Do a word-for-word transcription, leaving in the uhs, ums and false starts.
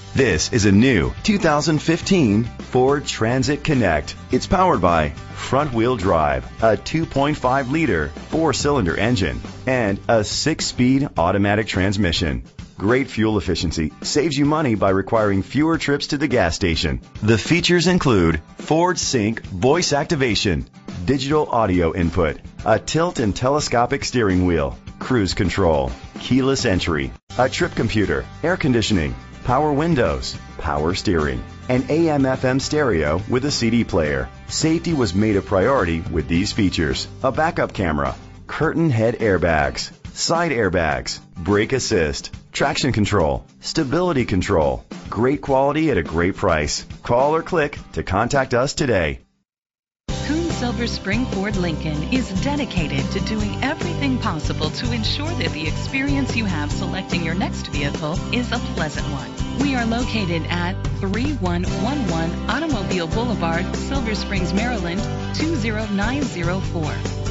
This is a new two thousand fifteen Ford Transit Connect. It's powered by front-wheel drive, a two point five liter four-cylinder engine, and a six-speed automatic transmission. Great fuel efficiency saves you money by requiring fewer trips to the gas station. The features include Ford Sync voice activation, digital audio input, a tilt and telescopic steering wheel, cruise control, keyless entry, a trip computer, air conditioning, power windows, power steering, and A M F M stereo with a C D player. Safety was made a priority with these features: a backup camera, curtain head airbags, side airbags, brake assist, traction control, stability control. Great quality at a great price. Call or click to contact us today. Coon Silver Spring Ford Lincoln is dedicated to doing everything possible to ensure that the experience you have selecting your next vehicle is a pleasant one. We are located at three one one one Automobile Boulevard, Silver Springs, Maryland, two zero nine zero four.